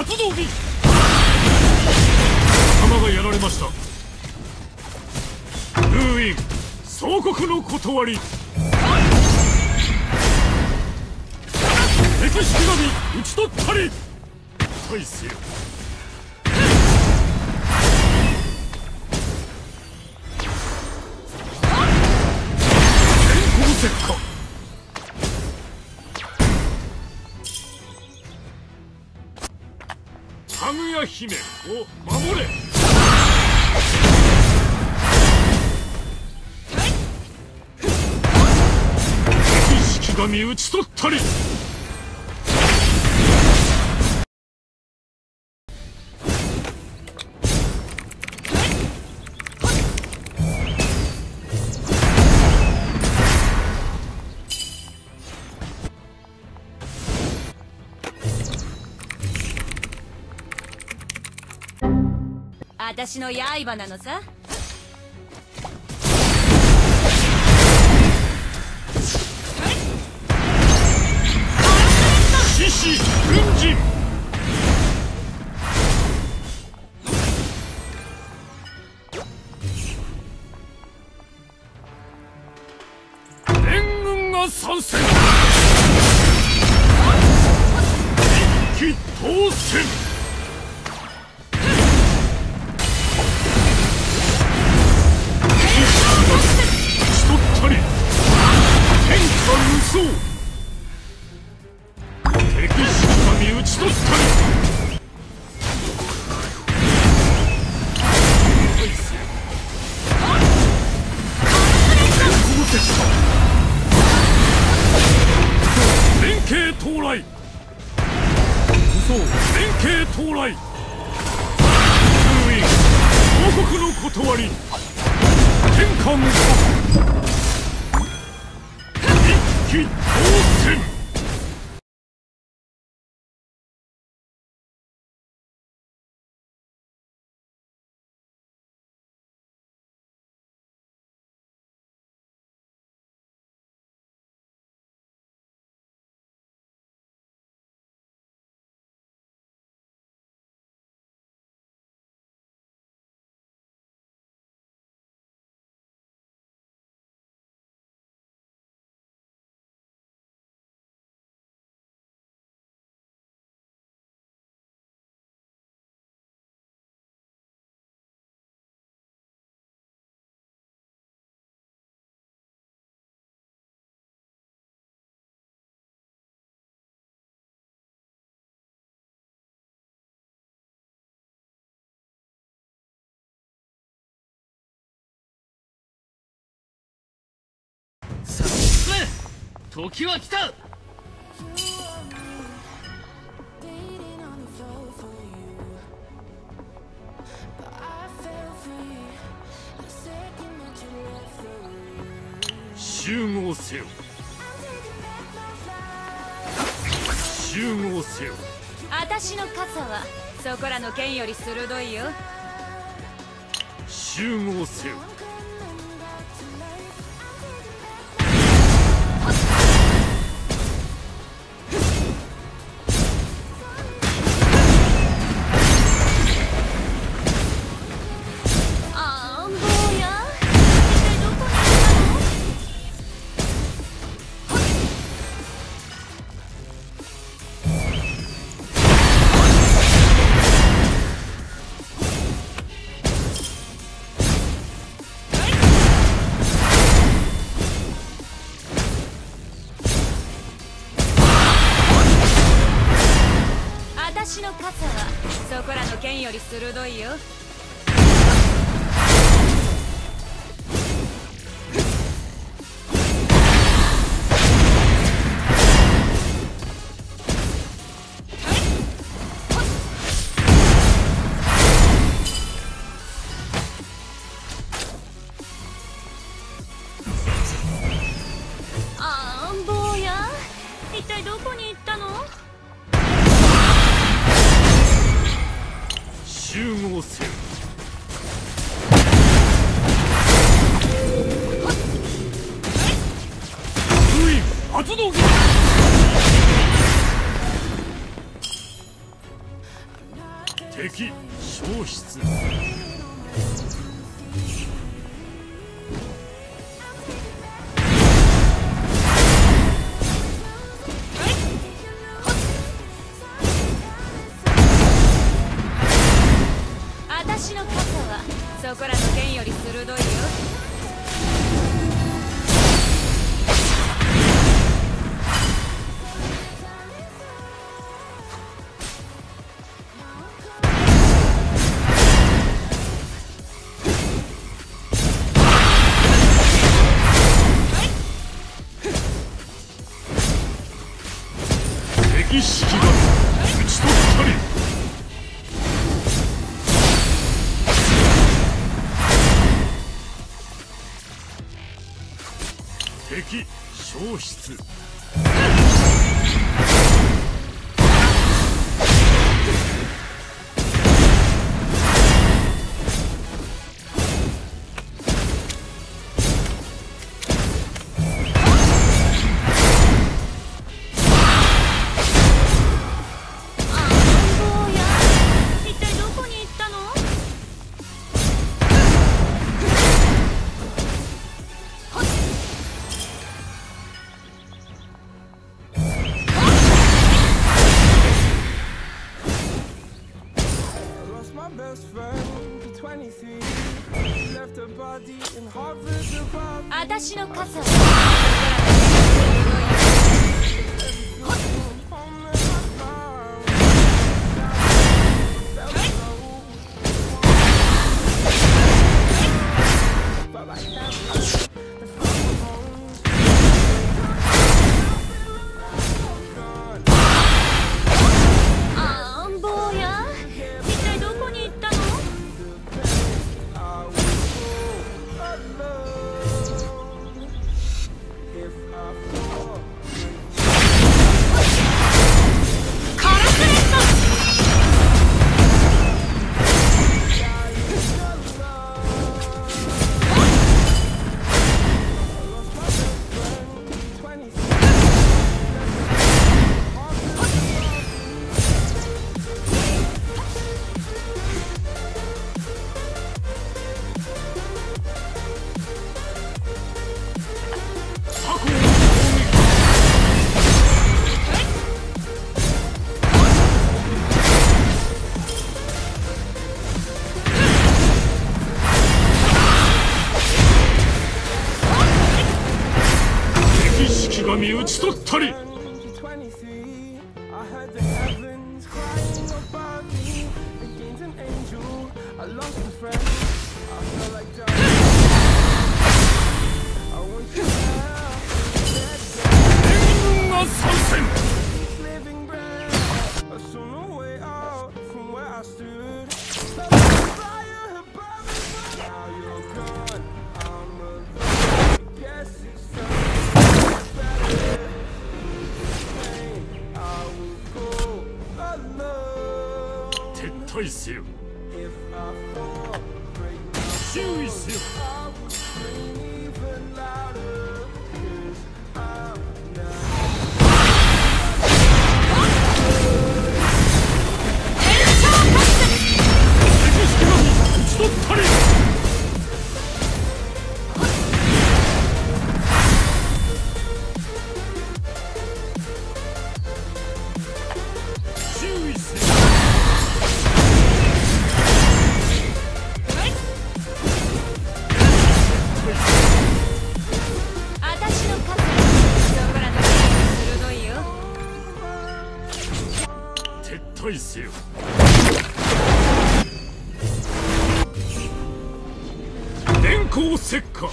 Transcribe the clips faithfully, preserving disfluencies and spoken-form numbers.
発動日。頭がやられました。封印総国の断り。歴史神討ち取ったり。対せよ。天候石火。かぐや姫を守れ。敵式神討ち取ったり。 私の刃なのさ。 獅子軍人。援軍が参戦。一騎当選。敵式神討ち取ったり。連携到来。連携到来。封印王国の断り。天下無双。一騎当選。時は来た。集合せよ。集合せよ。 私の傘はそこらの剣より鋭いよ。 集合せよ。 私の傘はそこらの剣より鋭いよ。あーん、坊や、一体どこに行ったの？ 集合せよ。封印発動。 敵消失。 私の傘はそこらの剣より鋭いよ。 敵式が討ち取ったり。敵消失。 私の傘はあん坊や、一体どこに行ったの？ 神討ち取ったり。援軍が参戦。撤退せよ。注意せよ。敵式が討ち取ったり。注意せよ。 私の傘そこらの剣より鋭いよ。 撤退せよ。電光石火。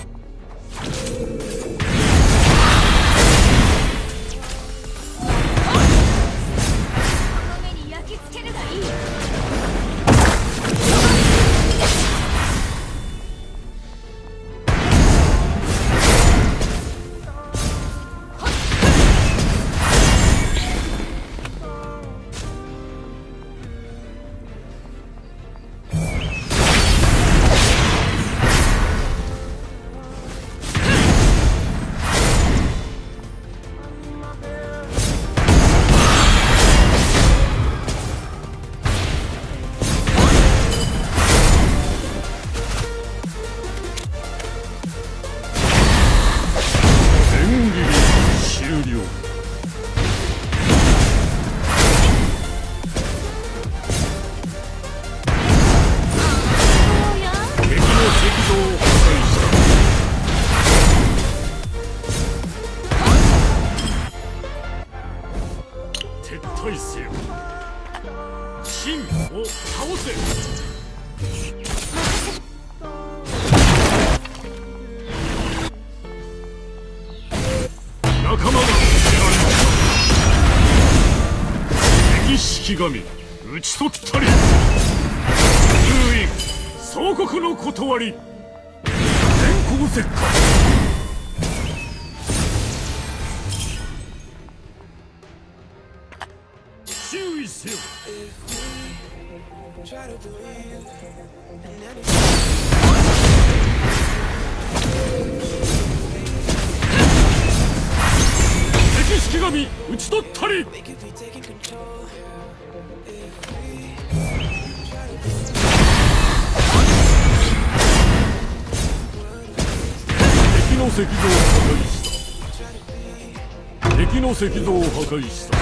この目に焼き付けるがいい。 撤退せよ。秦を倒せ。仲間が捨てられました。敵式神討ち取ったり。封印総国の断り。電光石火。注意せよ。敵式神討ち取ったり。敵の石像を破壊した。敵の石像を破壊した。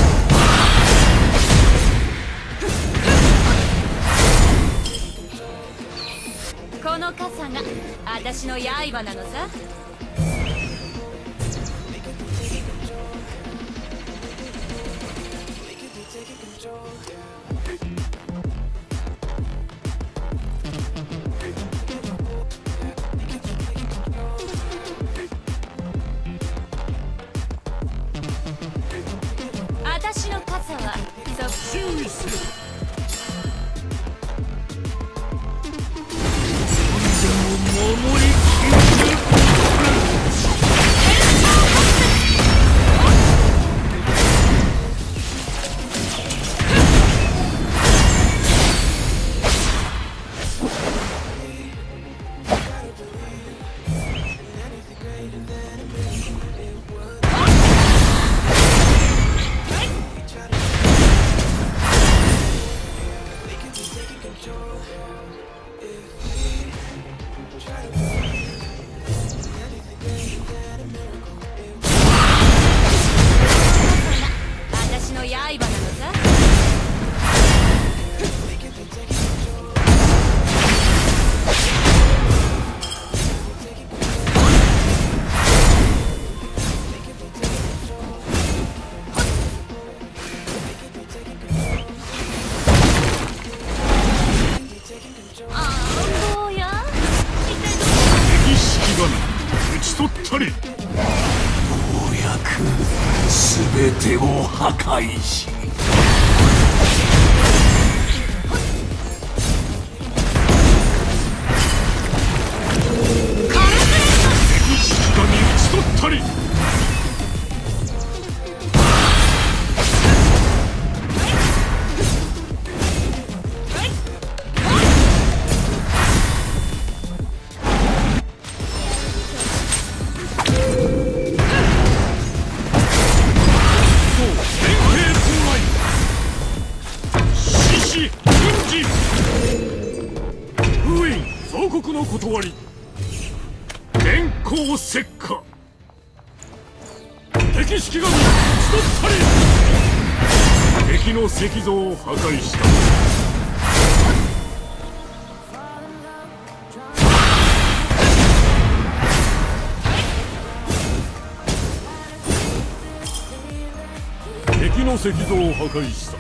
この傘が私の刃なのさ。私の傘はそ注意せよ。守りきる。 私の刃なのさ。 全てを破壊し、敵式神討ち取ったり。封印総国の断り。電光石火。敵式神討ち取ったり。敵の石像を破壊した。敵の石像を破壊した。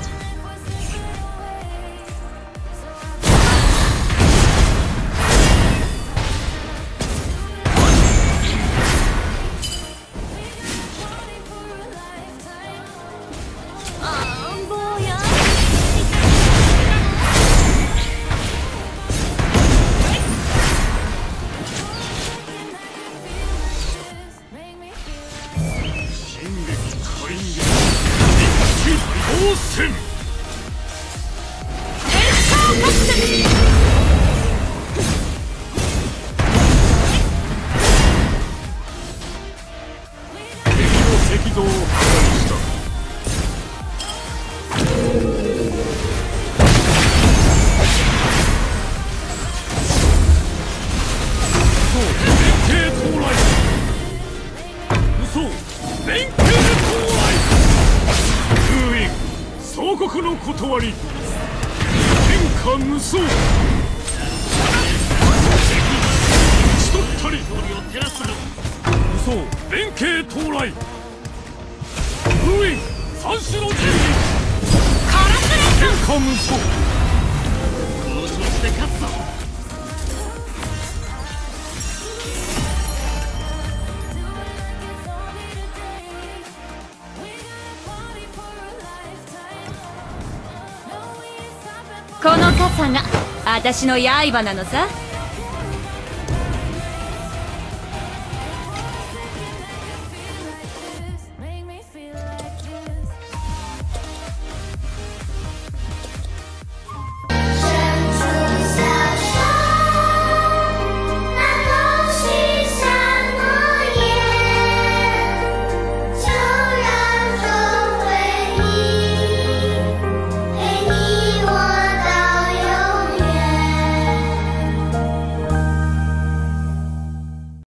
断り。天下無双。討ち取ったり。照らす無双連携到来。封印三種の神器カラスレッ天下無双この調子で勝つぞ。 この傘が私の刃なのさ。